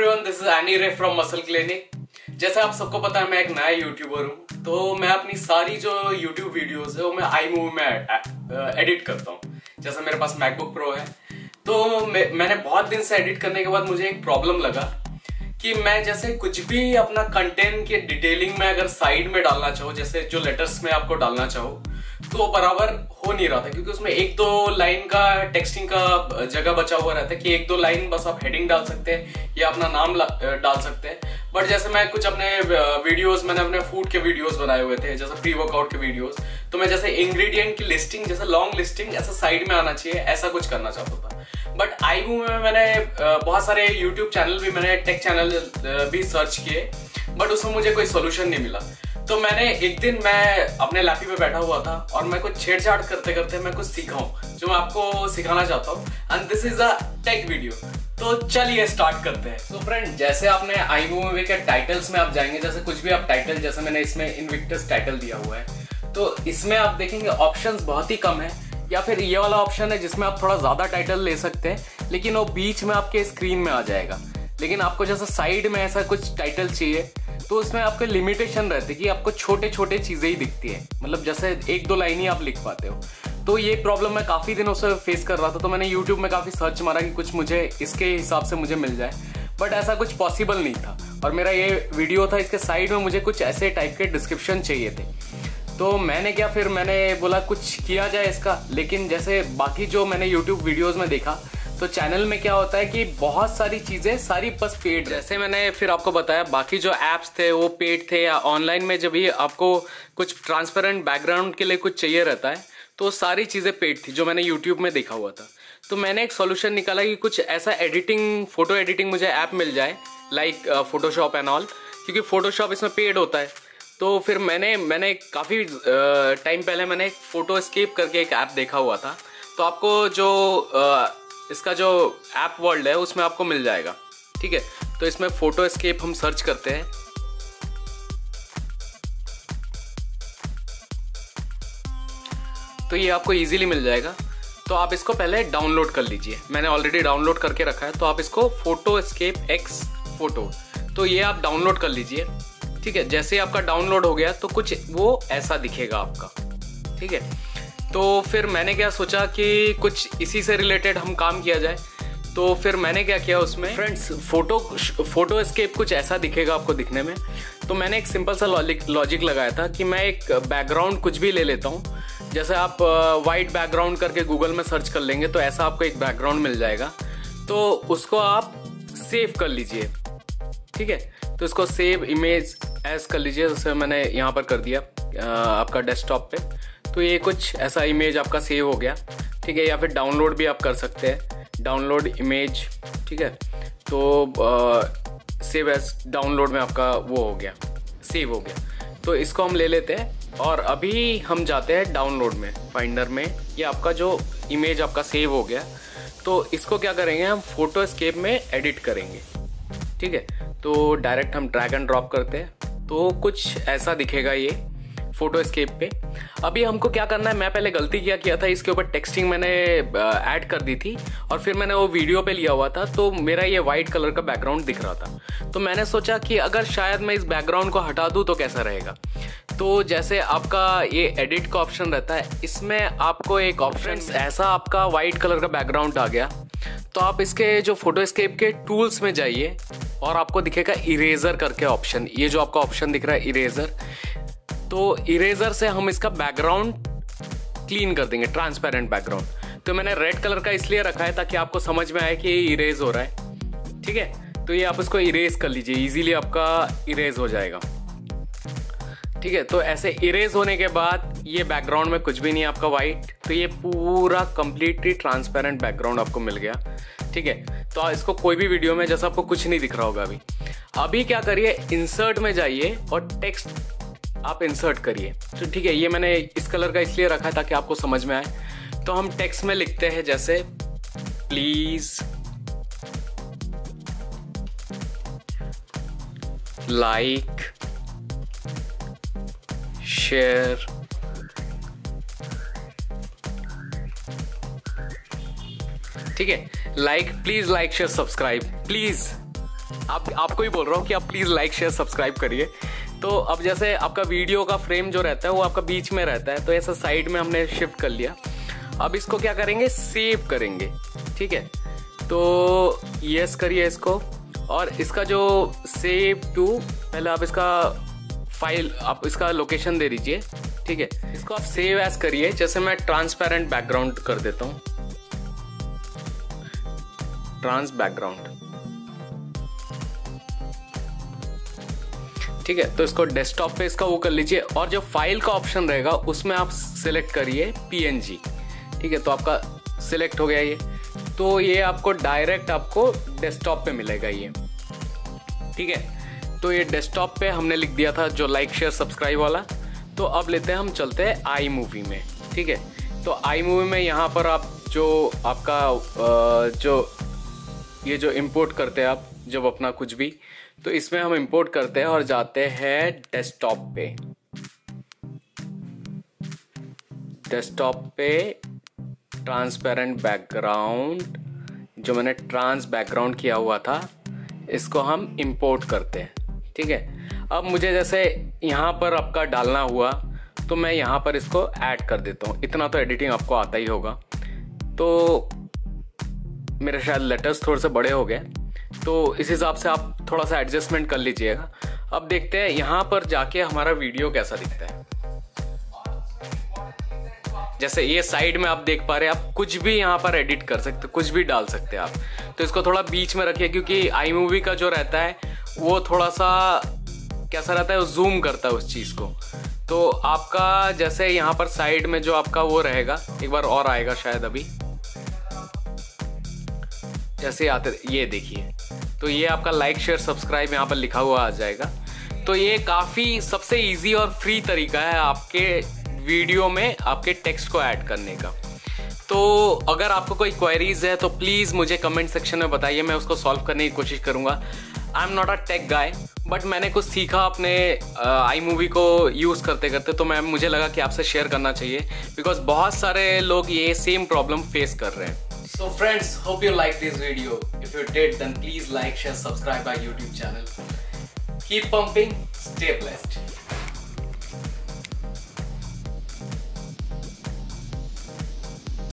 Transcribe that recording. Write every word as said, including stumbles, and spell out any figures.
Everyone, this is aniray from Muscle Clinic. जैसे आप सबको पता है मैं एक नया यूट्यूबर हूँ, तो मैं अपनी सारी जो यूट्यूब वीडियोस है वो मैं iMovie में एडिट करता हूँ। जैसे मेरे पास मैकबुक प्रो है, तो मैं, मैंने बहुत दिन से एडिट करने के बाद मुझे एक प्रॉब्लम लगा कि मैं जैसे कुछ भी अपना कंटेंट के डिटेलिंग में अगर साइड में डालना चाहूँ, जैसे जो लेटर्स में आपको डालना चाहूँ, तो वो बराबर हो नहीं रहा था, क्योंकि उसमें एक दो लाइन का टेक्सटिंग का जगह बचा हुआ रहता है कि एक दो लाइन बस आप हेडिंग डाल सकते हैं या अपना नाम डाल सकते हैं। बट जैसे मैं कुछ अपने वीडियोस, मैंने अपने फूड के वीडियोस बनाए हुए थे, जैसे प्री वर्कआउट के वीडियोस, तो मैं जैसे इंग्रेडिएंट की लिस्टिंग, जैसे लॉन्ग लिस्टिंग ऐसा साइड में आना चाहिए, ऐसा कुछ करना चाहता था। बट iMovie में मैंने बहुत सारे यूट्यूब चैनल भी, मैंने टेक चैनल भी सर्च किए, बट उसमें मुझे कोई सोल्यूशन नहीं मिला। तो मैंने एक दिन मैं अपने लैपटॉप पे बैठा हुआ था और मैं कुछ छेड़छाड़ करते करते मैं कुछ सीखा हूँ जो मैं आपको सिखाना चाहता हूँ, and this is a tech video. तो चलिए स्टार्ट करते हैं। तो फ्रेंड, जैसे आपने iMovie के टाइटल्स में आप जाएंगे, जैसे कुछ भी आप टाइटल, जैसे मैंने इसमें इनविक्टस टाइटल दिया हुआ है, तो इसमें आप देखेंगे ऑप्शंस बहुत ही कम है, या फिर ये वाला ऑप्शन है जिसमें आप थोड़ा ज्यादा टाइटल ले सकते हैं, लेकिन वो बीच में आपके स्क्रीन में आ जाएगा। लेकिन आपको जैसे साइड में ऐसा कुछ टाइटल चाहिए, तो उसमें आपके लिमिटेशन रहती है कि आपको छोटे छोटे चीजें ही दिखती है, मतलब जैसे एक दो लाइन ही आप लिख पाते हो। तो ये प्रॉब्लम मैं काफी दिनों से फेस कर रहा था, तो मैंने यूट्यूब में काफी सर्च मारा कि कुछ मुझे इसके हिसाब से मुझे मिल जाए, बट ऐसा कुछ पॉसिबल नहीं था। और मेरा ये वीडियो था, इसके साइड में मुझे कुछ ऐसे टाइप के डिस्क्रिप्शन चाहिए थे। तो मैंने क्या, फिर मैंने बोला कुछ किया जाए इसका। लेकिन जैसे बाकी जो मैंने यूट्यूब वीडियोज में देखा, तो चैनल में क्या होता है कि बहुत सारी चीजें सारी बस पेड, जैसे मैंने फिर आपको बताया, बाकी जो एप्स थे वो पेड थे, या ऑनलाइन में जब भी आपको कुछ ट्रांसपेरेंट बैकग्राउंड के लिए कुछ चाहिए रहता है, तो सारी चीजें पेड थी जो मैंने यूट्यूब में देखा हुआ था। तो मैंने एक सॉल्यूशन निकाला कि कुछ ऐसा एडिटिंग, फोटो एडिटिंग मुझे ऐप मिल जाए, लाइक फोटोशॉप एंड ऑल, क्योंकि फोटोशॉप इसमें पेड होता है। तो फिर मैंने मैंने काफी टाइम पहले मैंने एक फोटो स्केप करके एक ऐप देखा हुआ था, तो आपको जो आ, इसका जो ऐप वर्ल्ड है उसमें आपको मिल जाएगा, ठीक है। तो इसमें फोटो स्केप हम सर्च करते हैं, तो ये आपको इजीली मिल जाएगा। तो आप इसको पहले डाउनलोड कर लीजिए, मैंने ऑलरेडी डाउनलोड करके रखा है। तो आप इसको फोटो स्केप एक्स फोटो, तो ये आप डाउनलोड कर लीजिए, ठीक है। जैसे आपका डाउनलोड हो गया तो कुछ वो ऐसा दिखेगा आपका, ठीक है। तो फिर मैंने क्या सोचा कि कुछ इसी से रिलेटेड हम काम किया जाए। तो फिर मैंने क्या किया उसमें, फ्रेंड्स, फोटो फोटो स्केप कुछ ऐसा दिखेगा आपको दिखने में। तो मैंने एक सिंपल सा लॉजिक लॉजिक लगाया था कि मैं एक बैकग्राउंड कुछ भी ले लेता हूँ। जैसे आप वाइट बैकग्राउंड करके गूगल में सर्च कर लेंगे, तो ऐसा आपको एक बैकग्राउंड मिल जाएगा। तो उसको आप सेव कर लीजिए, ठीक है। तो इसको सेव इमेज एज कर लीजिए, जैसे मैंने यहाँ पर कर दिया आपका डेस्कटॉप पे। तो ये कुछ ऐसा इमेज आपका सेव हो गया, ठीक है। या फिर डाउनलोड भी आप कर सकते हैं, डाउनलोड इमेज, ठीक है। तो सेव एज डाउनलोड में आपका वो हो गया, सेव हो गया। तो इसको हम ले लेते हैं और अभी हम जाते हैं डाउनलोड में, फाइंडर में। ये आपका जो इमेज आपका सेव हो गया, तो इसको क्या करेंगे, हम फोटो स्केप में एडिट करेंगे, ठीक है। तो डायरेक्ट हम ड्रैग एंड ड्रॉप करते हैं, तो कुछ ऐसा दिखेगा ये फोटो स्केप पे। अभी हमको क्या करना है, मैं पहले गलती क्या किया था, इसके ऊपर टेक्सटिंग मैंने ऐड कर दी थी और फिर मैंने वो वीडियो पे लिया हुआ था, तो मेरा ये वाइट कलर का बैकग्राउंड दिख रहा था। तो मैंने सोचा कि अगर शायद मैं इस बैकग्राउंड को हटा दूं तो कैसा रहेगा। तो जैसे आपका ये एडिट का ऑप्शन रहता है, इसमें आपको एक ऑप्शन ऐसा, आपका वाइट कलर का बैकग्राउंड आ गया, तो आप इसके जो फोटो स्केप के टूल्स में जाइए और आपको दिखेगा इरेजर करके ऑप्शन। ये जो आपका ऑप्शन दिख रहा है इरेजर, तो इरेजर से हम इसका बैकग्राउंड क्लीन कर देंगे, ट्रांसपेरेंट बैकग्राउंड। तो मैंने रेड कलर का इसलिए रखा है ताकि आपको समझ में आए कि ये इरेज हो रहा है, ठीक है। तो ये आप इसको इरेज कर लीजिए, इजीली आपका इरेज हो जाएगा, ठीक है। तो ऐसे इरेज होने के बाद ये बैकग्राउंड में कुछ भी नहीं है आपका वाइट, तो ये पूरा कंप्लीटली ट्रांसपेरेंट बैकग्राउंड आपको मिल गया, ठीक है। तो इसको कोई भी वीडियो में जैसा आपको कुछ नहीं दिख रहा होगा अभी। अभी क्या करिए, इंसर्ट में जाइए और टेक्स्ट आप इंसर्ट करिए, तो ठीक है। ये मैंने इस कलर का इसलिए रखा है ताकि आपको समझ में आए। तो हम टेक्स्ट में लिखते हैं जैसे प्लीज लाइक शेयर ठीक है, like please like share subscribe please आप आपको ही बोल रहा हूँ कि आप प्लीज़ लाइक शेयर सब्सक्राइब करिए। तो अब जैसे आपका वीडियो का फ्रेम जो रहता है वो आपका बीच में रहता है, तो ऐसा साइड में हमने शिफ्ट कर लिया। अब इसको क्या करेंगे, सेव करेंगे। ठीक है, तो यस करिए इसको, और इसका जो सेव टू, पहले आप इसका फाइल, आप इसका लोकेशन दे दीजिए। ठीक है, इसको आप सेव एज करिए। जैसे मैं ट्रांसपेरेंट बैकग्राउंड कर देता हूँ, ट्रांस बैकग्राउंड। ठीक है, तो इसको डेस्कटॉप पे इसका वो कर लीजिए, और जो फाइल का ऑप्शन रहेगा उसमें आप सिलेक्ट करिए पीएनजी। ठीक है, तो आपका सिलेक्ट हो गया ये, तो ये आपको डायरेक्ट आपको डेस्कटॉप पे मिलेगा ये। ठीक है, तो ये डेस्कटॉप पे हमने लिख दिया था जो लाइक शेयर सब्सक्राइब वाला। तो अब लेते हैं, हम चलते हैं आई मूवी में। ठीक है, तो आई मूवी में यहाँ पर आप जो आपका जो ये जो इंपोर्ट करते हैं आप जब अपना कुछ भी, तो इसमें हम इंपोर्ट करते हैं और जाते हैं डेस्कटॉप पे। डेस्कटॉप पे ट्रांसपेरेंट बैकग्राउंड, जो मैंने ट्रांस बैकग्राउंड किया हुआ था, इसको हम इंपोर्ट करते हैं। ठीक है, अब मुझे जैसे यहाँ पर आपका डालना हुआ तो मैं यहाँ पर इसको ऐड कर देता हूँ। इतना तो एडिटिंग आपको आता ही होगा। तो मेरे शायद लेटर्स थोड़े से बड़े हो गए, तो इस हिसाब से आप थोड़ा सा एडजस्टमेंट कर लीजिएगा। अब देखते हैं यहाँ पर जाके हमारा वीडियो कैसा दिखता है। जैसे ये साइड में आप देख पा रहे हैं, आप कुछ भी यहाँ पर एडिट कर सकते, कुछ भी डाल सकते हैं आप। तो इसको थोड़ा बीच में रखिए, क्योंकि आई मूवी का जो रहता है वो थोड़ा सा कैसा रहता है, वो जूम करता है उस चीज को। तो आपका जैसे यहाँ पर साइड में जो आपका वो रहेगा, एक बार और आएगा शायद अभी, जैसे आते ये देखिए, तो ये आपका लाइक शेयर सब्सक्राइब यहाँ पर लिखा हुआ आ जाएगा। तो ये काफी सबसे इजी और फ्री तरीका है आपके वीडियो में आपके टेक्स्ट को ऐड करने का। तो अगर आपको कोई क्वेरीज है तो प्लीज मुझे कमेंट सेक्शन में बताइए, मैं उसको सॉल्व करने की कोशिश करूंगा। I am not a tech guy, but मैंने कुछ सीखा अपने आई मूवी को यूज करते करते, तो मैं मुझे लगा कि आपसे शेयर करना चाहिए, बिकॉज बहुत सारे लोग ये सेम प्रॉब्लम फेस कर रहे हैं। So friends, hope you liked this video. If you did, then please like, share, subscribe our YouTube channel. Keep pumping, stay blessed.